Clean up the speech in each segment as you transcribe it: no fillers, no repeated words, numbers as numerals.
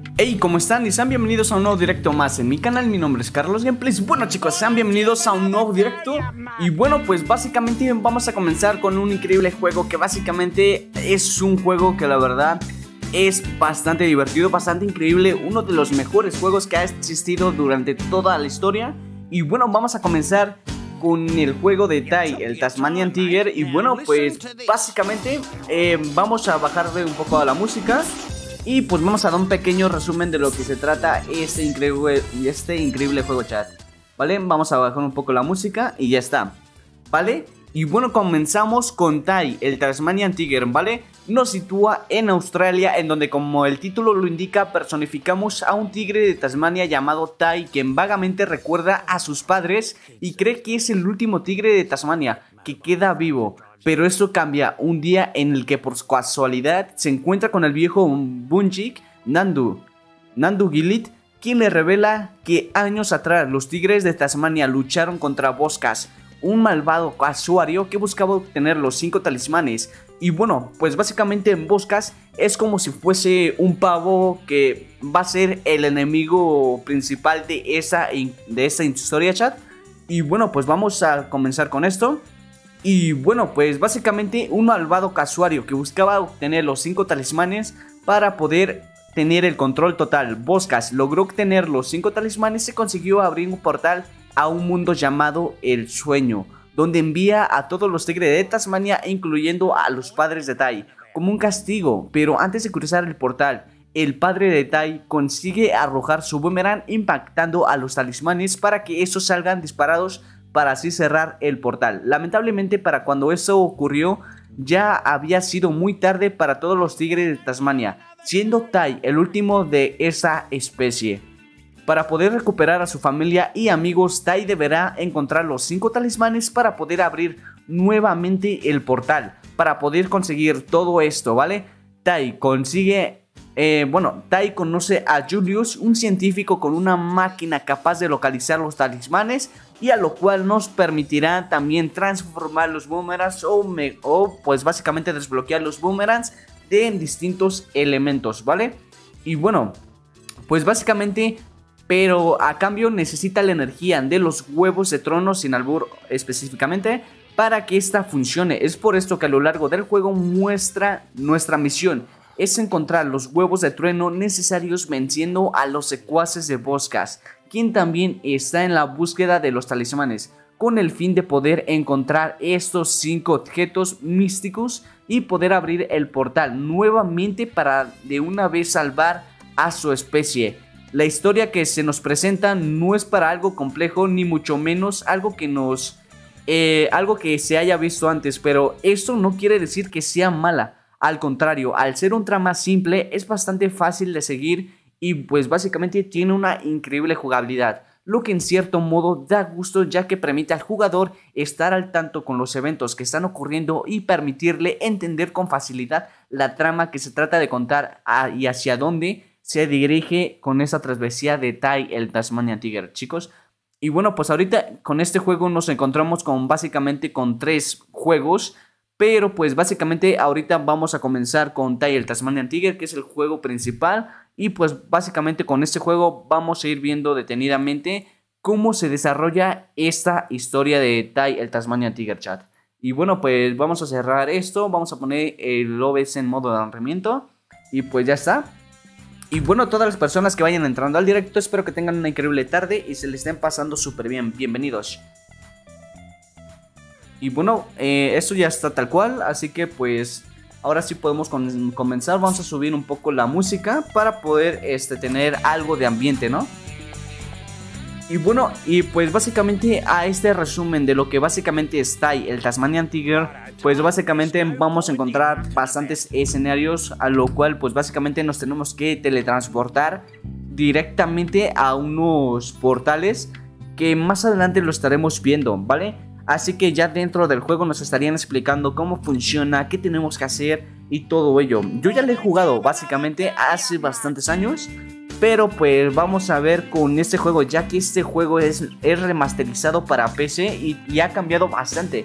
Hey, ¿cómo están? Y sean bienvenidos a un nuevo directo más en mi canal. Mi nombre es Carlos Gameplays. Bueno, chicos, sean bienvenidos a un nuevo directo. Y bueno, pues básicamente vamos a comenzar con un increíble juego que básicamente es un juego que la verdad es bastante divertido, bastante increíble. Uno de los mejores juegos que ha existido durante toda la historia. Y bueno, vamos a comenzar con el juego de Tai, el Tasmanian Tiger. Y bueno, pues básicamente vamos a bajarle un poco a la música. Y pues vamos a dar un pequeño resumen de lo que se trata este increíble juego, chat. ¿Vale? Vamos a bajar un poco la música y ya está. ¿Vale? Y bueno, comenzamos con Tai, el Tasmanian Tiger, ¿vale? Nos sitúa en Australia, en donde, como el título lo indica, personificamos a un tigre de Tasmania llamado Tai, quien vagamente recuerda a sus padres y cree que es el último tigre de Tasmania que queda vivo. Pero esto cambia un día en el que por casualidad se encuentra con el viejo Bunjik Nandu Gillett, quien le revela que años atrás los tigres de Tasmania lucharon contra Boscas, un malvado casuario que buscaba obtener los 5 talismanes. Y bueno, pues básicamente Boscas es como si fuese un pavo que va a ser el enemigo principal de esta historia, chat. Y bueno, pues vamos a comenzar con esto. Y bueno, pues básicamente un malvado casuario que buscaba obtener los 5 talismanes para poder tener el control total. Boscas logró obtener los 5 talismanes y consiguió abrir un portal a un mundo llamado El Sueño, donde envía a todos los tigres de Tasmania, incluyendo a los padres de Tai, como un castigo. Pero antes de cruzar el portal, el padre de Tai consigue arrojar su boomerang impactando a los talismanes para que estos salgan disparados, para así cerrar el portal. Lamentablemente, para cuando eso ocurrió, ya había sido muy tarde para todos los tigres de Tasmania, siendo Tai el último de esa especie. Para poder recuperar a su familia y amigos, Tai deberá encontrar los 5 talismanes para poder abrir nuevamente el portal. Para poder conseguir todo esto, ¿vale? Tai conoce a Julius, un científico con una máquina capaz de localizar los talismanes, y a lo cual nos permitirá también transformar los boomerangs o pues básicamente desbloquear los boomerangs de distintos elementos, ¿vale? Y bueno, pues básicamente, pero a cambio necesita la energía de los huevos de trono, sin albur específicamente, para que esta funcione. Es por esto que a lo largo del juego nuestra misión es encontrar los huevos de trueno necesarios venciendo a los secuaces de Boscas, quien también está en la búsqueda de los talismanes, con el fin de poder encontrar estos 5 objetos místicos y poder abrir el portal nuevamente para de una vez salvar a su especie. La historia que se nos presenta no es para algo complejo, ni mucho menos algo que se haya visto antes, pero esto no quiere decir que sea mala. Al contrario, al ser un trama simple, es bastante fácil de seguir y pues básicamente tiene una increíble jugabilidad, lo que en cierto modo da gusto, ya que permite al jugador estar al tanto con los eventos que están ocurriendo y permitirle entender con facilidad la trama que se trata de contar y hacia dónde se dirige con esa travesía de Tai, el Tasmanian Tiger, chicos. Y bueno, pues ahorita con este juego nos encontramos básicamente con 3 juegos. Pero pues básicamente ahorita vamos a comenzar con Tai, el Tasmanian Tiger, que es el juego principal. Y pues básicamente con este juego vamos a ir viendo detenidamente cómo se desarrolla esta historia de Tai, el Tasmanian Tiger, chat. Y bueno, pues vamos a cerrar esto, vamos a poner el OBS en modo de almacenamiento. Y pues ya está. Y bueno, todas las personas que vayan entrando al directo, espero que tengan una increíble tarde y se le estén pasando súper bien. Bienvenidos. Y bueno, esto ya está tal cual, así que pues ahora sí podemos comenzar. Vamos a subir un poco la música para poder tener algo de ambiente, ¿no? Y bueno, y pues básicamente a este resumen de lo que básicamente es Tai, el Tasmanian Tiger, pues básicamente vamos a encontrar bastantes escenarios, a lo cual pues básicamente nos tenemos que teletransportar directamente a unos portales que más adelante lo estaremos viendo, ¿vale? Así que ya dentro del juego nos estarían explicando cómo funciona, qué tenemos que hacer y todo ello. Yo ya lo he jugado básicamente hace bastantes años, pero pues vamos a ver con este juego, ya que este juego es remasterizado para PC y ha cambiado bastante.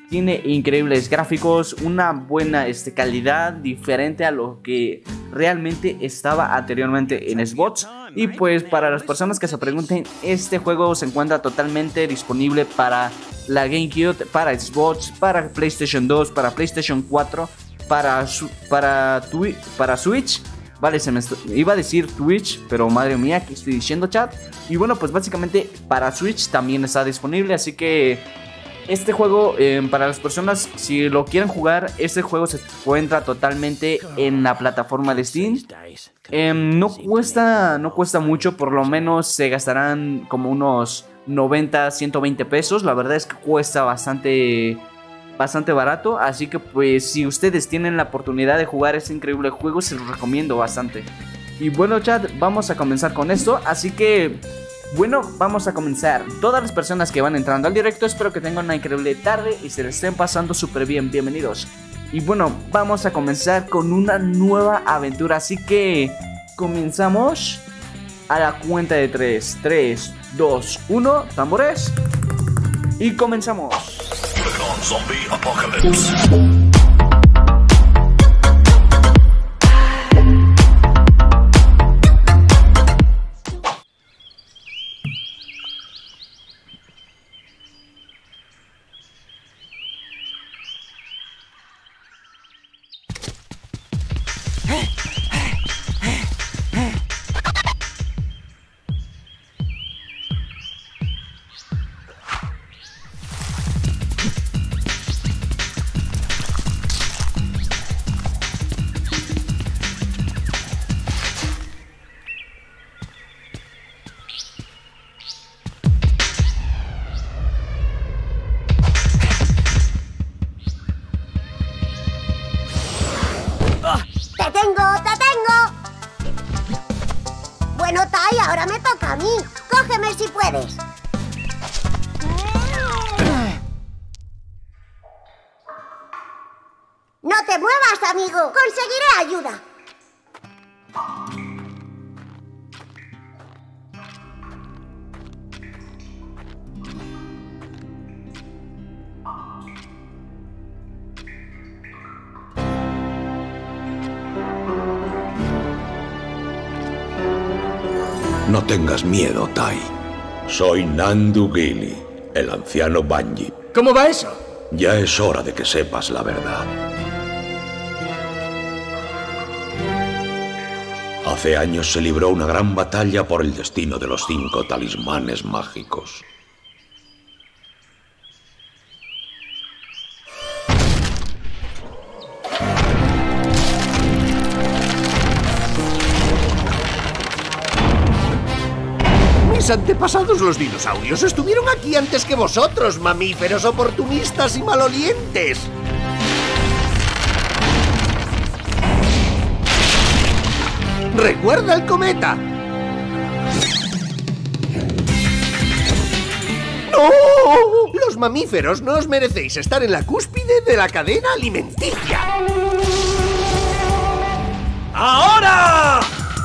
tiene increíbles gráficos, una buena calidad diferente a lo que realmente estaba anteriormente en Xbox. Y pues para las personas que se pregunten, este juego se encuentra totalmente disponible para la GameCube, para Xbox, para PlayStation 2, para PlayStation 4, para Switch. Vale, iba a decir Twitch, pero madre mía, ¿qué estoy diciendo, chat? Y bueno, pues básicamente para Switch también está disponible, así que este juego, para las personas, si lo quieren jugar, este juego se encuentra totalmente en la plataforma de Steam. No cuesta mucho, por lo menos se gastarán como unos 90, 120 pesos. La verdad es que cuesta bastante barato, así que pues si ustedes tienen la oportunidad de jugar este increíble juego, se los recomiendo bastante. Y bueno, chat, vamos a comenzar con esto, así que bueno, vamos a comenzar. Todas las personas que van entrando al directo, espero que tengan una increíble tarde y se les estén pasando súper bien. Bienvenidos. Y bueno, vamos a comenzar con una nueva aventura, así que comenzamos a la cuenta de 3, 3, 2, 1, tambores. Y comenzamos. Zombie Apocalypse. ¡Te tengo! Bueno, Tai, ahora me toca a mí. Cógeme si puedes. ¡No te muevas, amigo! ¡Conseguiré ayuda! No tengas miedo, Tai. Soy Nandu Gili, el anciano Bungie. ¿Cómo va eso? Ya es hora de que sepas la verdad. Hace años se libró una gran batalla por el destino de los 5 talismanes mágicos. Mis antepasados los dinosaurios estuvieron aquí antes que vosotros, mamíferos oportunistas y malolientes. ¡Recuerda el cometa! ¡No! Los mamíferos no os merecéis estar en la cúspide de la cadena alimenticia. ¡Ahora!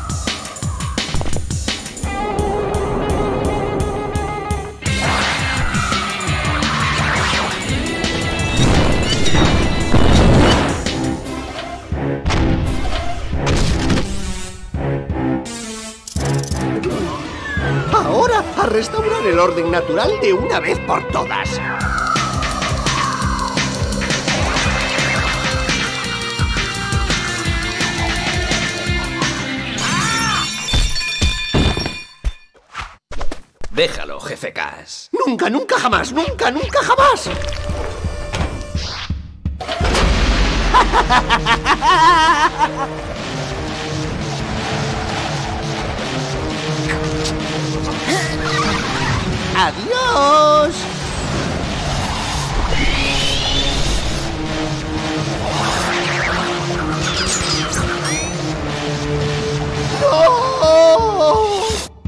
Ahora, a restaurar el orden natural de una vez por todas. Déjalo, jefe Cass. ¡Nunca, nunca, jamás! ¡Nunca, nunca, jamás! ¡Adiós! ¡No!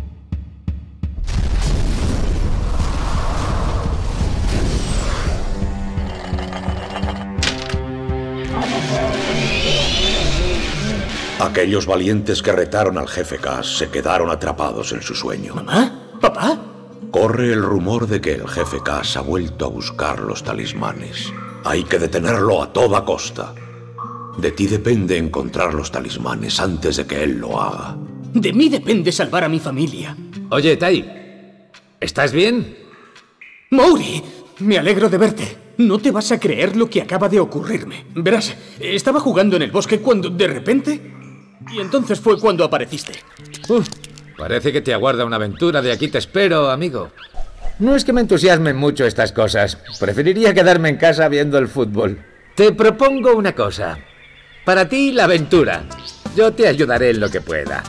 Aquellos valientes que retaron al jefe Cass se quedaron atrapados en su sueño. ¿Mamá? ¿Papá? Corre el rumor de que el jefe Cass ha vuelto a buscar los talismanes. Hay que detenerlo a toda costa. De ti depende encontrar los talismanes antes de que él lo haga. De mí depende salvar a mi familia. Oye, Tai, ¿estás bien? Mowgli, me alegro de verte. No te vas a creer lo que acaba de ocurrirme. Verás, estaba jugando en el bosque cuando de repente... Y entonces fue cuando apareciste. Parece que te aguarda una aventura. De aquí te espero, amigo. No es que me entusiasmen mucho estas cosas. Preferiría quedarme en casa viendo el fútbol. Te propongo una cosa. Para ti, la aventura. Yo te ayudaré en lo que pueda.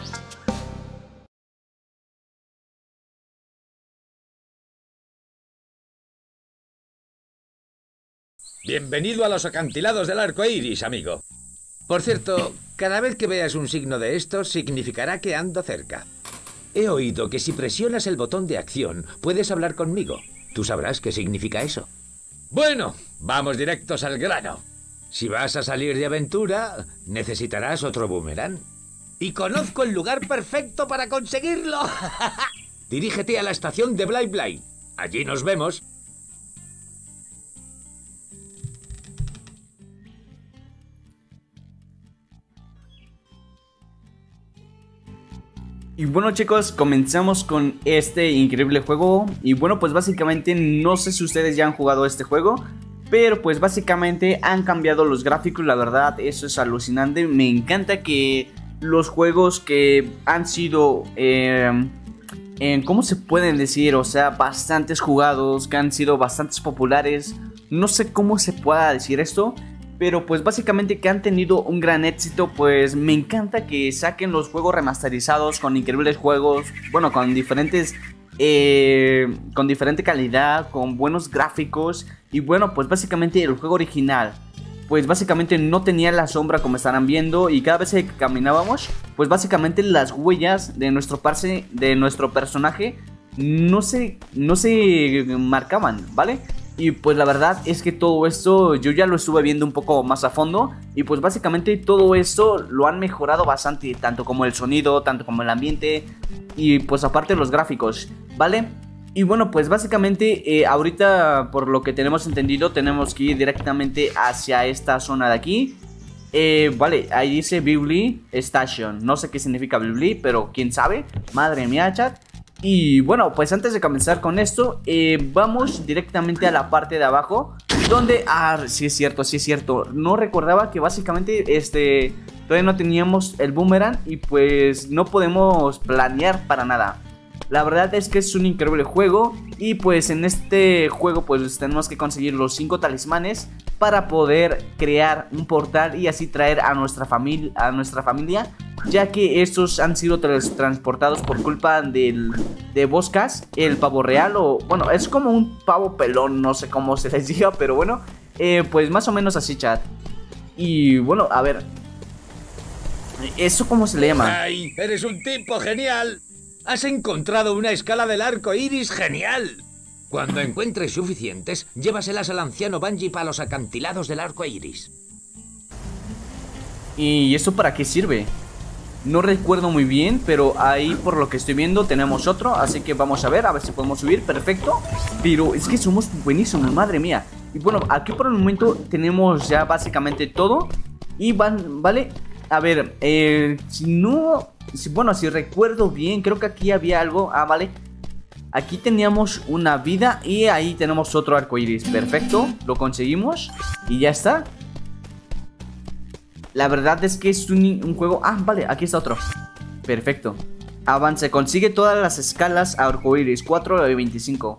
Bienvenido a los acantilados del arco iris, amigo. Por cierto, cada vez que veas un signo de estos, significará que ando cerca. He oído que si presionas el botón de acción, puedes hablar conmigo. Tú sabrás qué significa eso. Bueno, vamos directos al grano. Si vas a salir de aventura, necesitarás otro boomerang. Y conozco el lugar perfecto para conseguirlo. Dirígete a la estación de Bly Bly. Allí nos vemos. Y bueno chicos, comenzamos con este increíble juego. Y bueno, pues básicamente no sé si ustedes ya han jugado este juego, pero pues básicamente han cambiado los gráficos. La verdad, eso es alucinante. Me encanta que los juegos que han sido ¿cómo se pueden decir? O sea, bastantes jugados, que han sido bastantes populares. No sé cómo se pueda decir esto, pero pues básicamente que han tenido un gran éxito. Pues me encanta que saquen los juegos remasterizados con increíbles juegos, bueno, con diferentes con diferente calidad, con buenos gráficos. Y bueno, pues básicamente el juego original pues básicamente no tenía la sombra como estarán viendo, y cada vez que caminábamos pues básicamente las huellas de nuestro personaje no se marcaban, ¿vale? Y pues la verdad es que todo esto yo ya lo estuve viendo un poco más a fondo, y pues básicamente todo esto lo han mejorado bastante, tanto como el sonido, tanto como el ambiente, y pues aparte los gráficos, ¿vale? Y bueno, pues básicamente ahorita, por lo que tenemos entendido, tenemos que ir directamente hacia esta zona de aquí. Vale, ahí dice Bly Station. No sé qué significa Bly, pero quién sabe. Madre mía, chat. Y bueno, pues antes de comenzar con esto, vamos directamente a la parte de abajo, donde... Ah, sí es cierto. No recordaba que básicamente todavía no teníamos el boomerang, y pues no podemos planear para nada. La verdad es que es un increíble juego, y pues en este juego pues tenemos que conseguir los 5 talismanes para poder crear un portal y así traer a nuestra familia, ya que estos han sido transportados por culpa de Boscas, el pavo real, o bueno, es como un pavo pelón, no sé cómo se les diga, pero bueno, pues más o menos así, chat. Y bueno, a ver, ¿eso cómo se le llama? ¡Ay, eres un tipo genial! ¡Has encontrado una escala del arco iris genial! Cuando encuentres suficientes, llévaselas al anciano Bungie para los acantilados del arco iris. ¿Y eso para qué sirve? No recuerdo muy bien, pero ahí por lo que estoy viendo tenemos otro, así que vamos a ver si podemos subir. Perfecto. Pero es que somos buenísimos, madre mía. Y bueno, aquí por el momento tenemos ya básicamente todo. Y vale, a ver, si recuerdo bien, creo que aquí había algo. Ah, vale. Aquí teníamos una vida y ahí tenemos otro arco iris. Perfecto, lo conseguimos y ya está. La verdad es que es un juego... Ah, vale, aquí está otro. Perfecto. Avance, consigue todas las escalas arco iris, 4 de 25.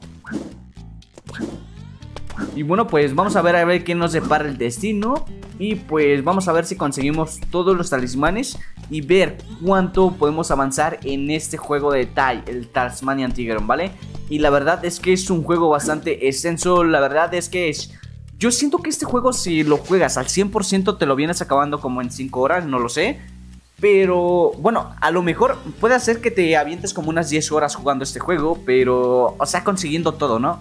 Y bueno, pues vamos a ver qué nos depara el destino. Y pues vamos a ver si conseguimos todos los talismanes y ver cuánto podemos avanzar en este juego de Tai, el Tasmanian Tiger, ¿vale? Y la verdad es que es un juego bastante extenso. La verdad es que yo siento que este juego, si lo juegas al 100%, te lo vienes acabando como en 5 horas, no lo sé. Pero bueno, a lo mejor puede hacer que te avientes como unas 10 horas jugando este juego, pero, o sea, consiguiendo todo, ¿no?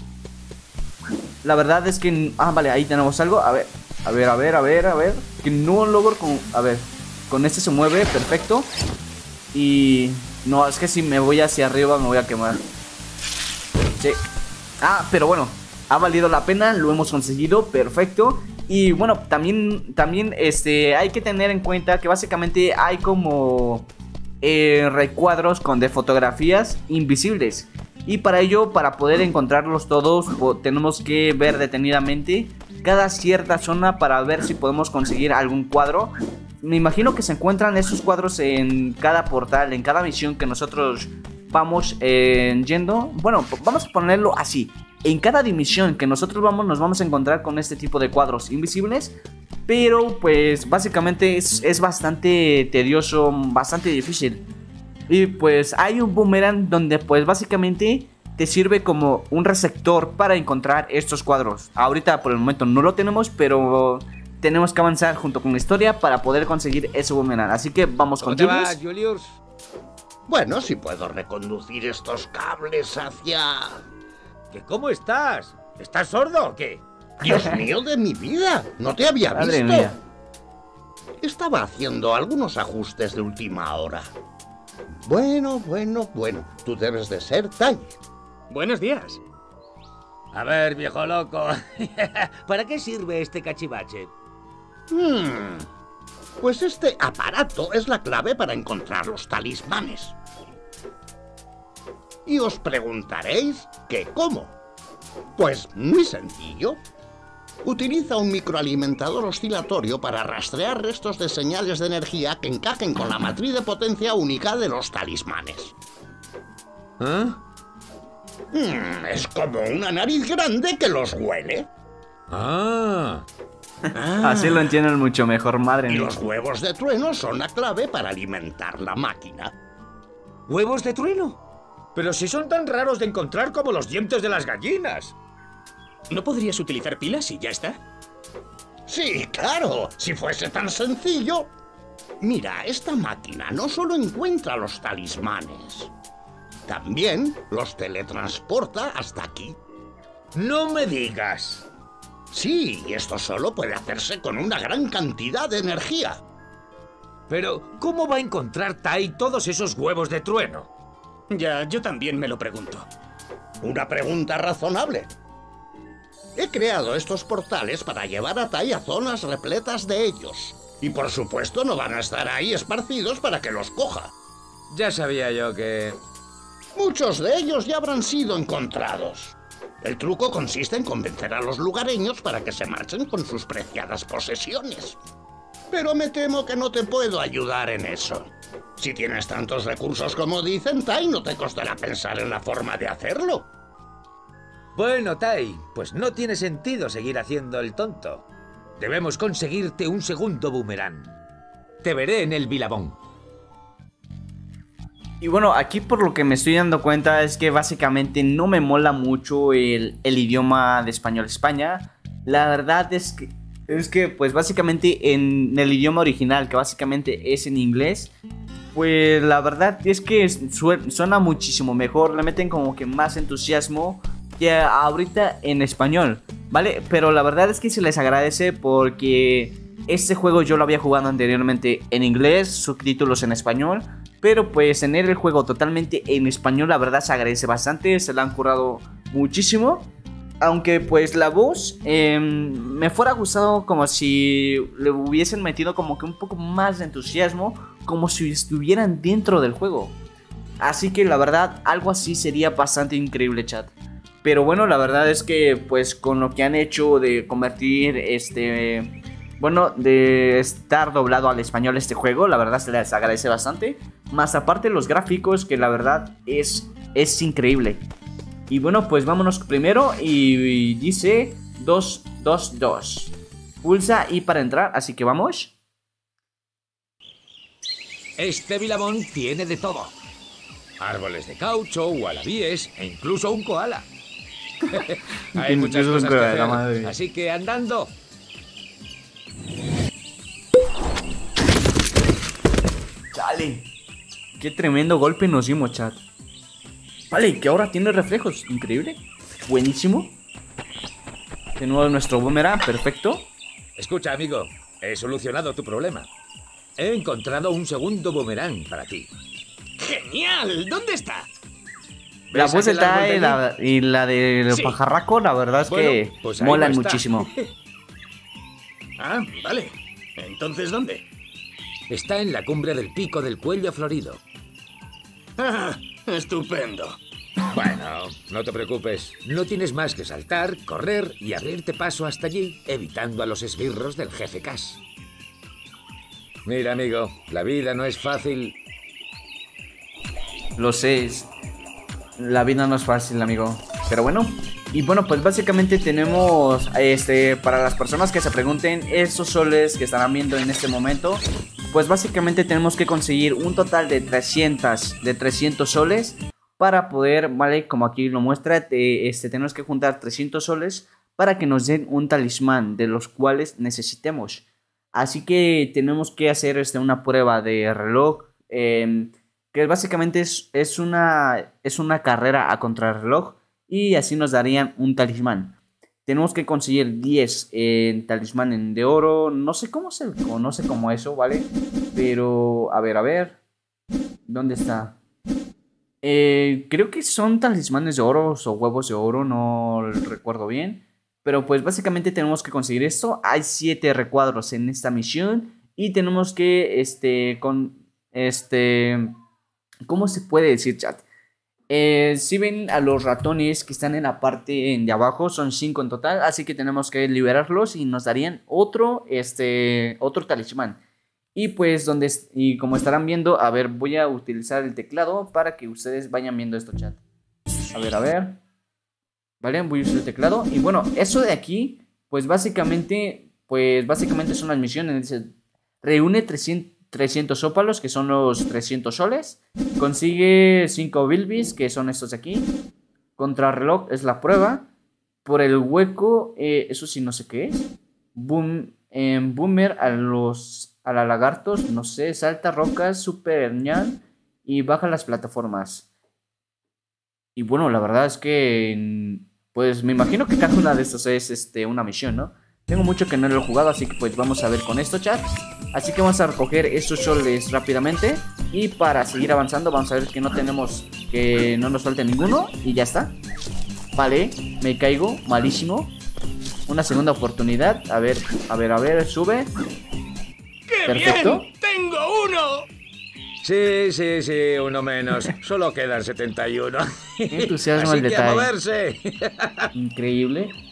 La verdad es que... Ah, vale, ahí tenemos algo. A ver. Que no logro con... A ver, con este se mueve, perfecto. Y... No, es que si me voy hacia arriba me voy a quemar. Sí. Ah, pero bueno, ha valido la pena, lo hemos conseguido, perfecto. Y bueno, también hay que tener en cuenta que básicamente hay como recuadros de fotografías invisibles. Y para ello, para poder encontrarlos todos, tenemos que ver detenidamente cada cierta zona para ver si podemos conseguir algún cuadro. Me imagino que se encuentran esos cuadros en cada portal, en cada misión que nosotros vamos yendo. Bueno, vamos a ponerlo así. En cada dimisión que nosotros vamos, nos vamos a encontrar con este tipo de cuadros invisibles. Pero pues básicamente es bastante tedioso, bastante difícil. Y pues hay un boomerang donde pues básicamente te sirve como un receptor para encontrar estos cuadros. Ahorita por el momento no lo tenemos, pero tenemos que avanzar junto con la historia para poder conseguir ese boomerang. Así que vamos con Julius. Julius. Bueno, si puedo reconducir estos cables hacia... ¿Que cómo estás? ¿Estás sordo o qué? Dios mío de mi vida, no te había visto. Madre mía. Estaba haciendo algunos ajustes de última hora. Bueno, tú debes de ser Tai. Buenos días. A ver, viejo loco, ¿para qué sirve este cachivache? Pues este aparato es la clave para encontrar los talismanes. Y os preguntaréis que ¿cómo? Pues muy sencillo. Utiliza un microalimentador oscilatorio para rastrear restos de señales de energía que encajen con la matriz de potencia única de los talismanes. ¿Eh? Es como una nariz grande que los huele. Así lo entienden mucho mejor, madre Y mía. los huevos de trueno son la clave para alimentar la máquina. ¿Huevos de trueno? Pero si son tan raros de encontrar como los dientes de las gallinas. ¿No podrías utilizar pilas y ya está? Sí, claro, si fuese tan sencillo. Mira, esta máquina no solo encuentra los talismanes, también los teletransporta hasta aquí. ¡No me digas! Sí, y esto solo puede hacerse con una gran cantidad de energía. Pero, ¿cómo va a encontrar Tai todos esos huevos de trueno? Ya, yo también me lo pregunto. Una pregunta razonable. He creado estos portales para llevar a Tai a zonas repletas de ellos. Y por supuesto no van a estar ahí esparcidos para que los coja. Ya sabía yo que... Muchos de ellos ya habrán sido encontrados. El truco consiste en convencer a los lugareños para que se marchen con sus preciadas posesiones. Pero me temo que no te puedo ayudar en eso. Si tienes tantos recursos como dicen, Tai, no te costará pensar en la forma de hacerlo. Bueno, Tai, pues no tiene sentido seguir haciendo el tonto. Debemos conseguirte un segundo boomerang. Te veré en el Billabong. Y bueno, aquí por lo que me estoy dando cuenta es que básicamente no me mola mucho el idioma de español España. La verdad es que pues básicamente en el idioma original, que básicamente es en inglés, pues la verdad es que suena muchísimo mejor. Le meten como que más entusiasmo que ahorita en español, ¿vale? Pero la verdad es que se les agradece porque este juego yo lo había jugado anteriormente en inglés, subtítulos en español. Pero pues tener el juego totalmente en español, la verdad se agradece bastante, se la han currado muchísimo. Aunque pues la voz me fuera gustado como si le hubiesen metido como que un poco más de entusiasmo, como si estuvieran dentro del juego. Así que la verdad algo así sería bastante increíble, chat. Pero bueno, la verdad es que pues con lo que han hecho de convertir de estar doblado al español este juego, la verdad se les agradece bastante. Más aparte los gráficos, que la verdad es increíble. Y bueno, pues vámonos primero y dice 222. Pulsa I para entrar, así que vamos. Este Billabong tiene de todo. Árboles de caucho, wallabies e incluso un koala. Hay muchas cosas que hacer, así que andando. Chale, qué tremendo golpe nos dimos, chat. Vale, que ahora tiene reflejos, increíble. Buenísimo. De nuevo nuestro boomerang, perfecto. Escucha, amigo, he solucionado tu problema. He encontrado un segundo boomerang para ti. ¡Genial! ¿Dónde está? La ¿Ves voz aquel del árbol TAE de allí? y la del Sí. pajarraco, la verdad es Bueno, que pues ahí molan no está. muchísimo. Ah, vale. ¿Entonces dónde? Está en la cumbre del pico del cuello florido. Ah, estupendo. Bueno, no te preocupes. No tienes más que saltar, correr y abrirte paso hasta allí, evitando a los esbirros del jefe Cash. Mira, amigo, la vida no es fácil. Lo sé, la vida no es fácil, amigo. Pero bueno, y bueno, pues básicamente tenemos, para las personas que se pregunten, esos soles que estarán viendo en este momento, pues básicamente tenemos que conseguir un total de 300 soles para poder, vale, como aquí lo muestra, tenemos que juntar 300 soles para que nos den un talismán de los cuales necesitemos. Así que tenemos que hacer una prueba de reloj, que básicamente es una carrera a contrarreloj y así nos darían un talismán. Tenemos que conseguir 10 talismanes de oro, no sé cómo se conoce como eso, ¿vale? Pero, a ver, ¿dónde está? Creo que son talismanes de oro o huevos de oro, no recuerdo bien. Pero pues básicamente tenemos que conseguir esto. Hay 7 recuadros en esta misión y tenemos que, ¿cómo se puede decir, chat? Si ven a los ratones que están en la parte de abajo, son 5 en total, así que tenemos que liberarlos y nos darían otro talismán. Y pues y como estarán viendo, a ver, voy a utilizar el teclado para que ustedes vayan viendo esto, chat. A ver. Vale, voy a usar el teclado. Y bueno, eso de aquí, pues básicamente son las misiones. Dice, reúne 300 ópalos, que son los 300 soles. Consigue 5 bilbis, que son estos de aquí. Contrarreloj es la prueba. Por el hueco, eso sí no sé qué es. Boomer a los lagartos, no sé. Salta rocas, super ñan y baja las plataformas. Y bueno, la verdad es que pues me imagino que cada una de estas es una misión, ¿no? Tengo mucho que no lo he jugado, así que pues vamos a ver con esto, chat. Así que vamos a recoger estos soles rápidamente. Y para seguir avanzando vamos a ver que no nos falte ninguno. Y ya está. Vale, me caigo, malísimo. Una segunda oportunidad. A ver, sube. ¡Qué Perfecto. bien! ¡Tengo uno! Sí, uno menos. Solo quedan 71. Qué entusiasmo Así el que a detalle. moverse. Increíble.